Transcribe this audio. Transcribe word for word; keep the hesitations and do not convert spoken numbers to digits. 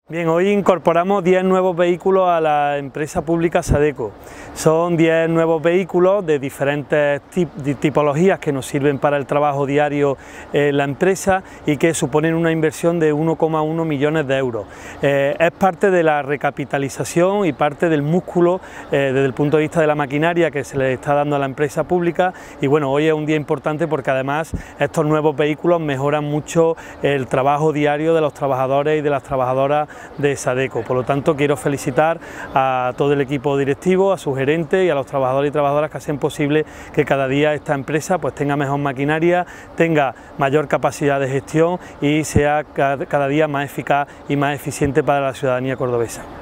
Bien, hoy incorporamos diez nuevos vehículos a la empresa pública Sadeco. Son diez nuevos vehículos de diferentes tip tipologías que nos sirven para el trabajo diario en la empresa y que suponen una inversión de uno coma uno millones de euros. Eh, es parte de la recapitalización y parte del músculo eh, desde el punto de vista de la maquinaria que se le está dando a la empresa pública, y bueno, hoy es un día importante porque además estos nuevos vehículos mejoran mucho el trabajo diario de los trabajadores y de las trabajadoras de Sadeco. Por lo tanto, quiero felicitar a todo el equipo directivo, a su gerente y a los trabajadores y trabajadoras que hacen posible que cada día esta empresa pues tenga mejor maquinaria, tenga mayor capacidad de gestión y sea cada día más eficaz y más eficiente para la ciudadanía cordobesa.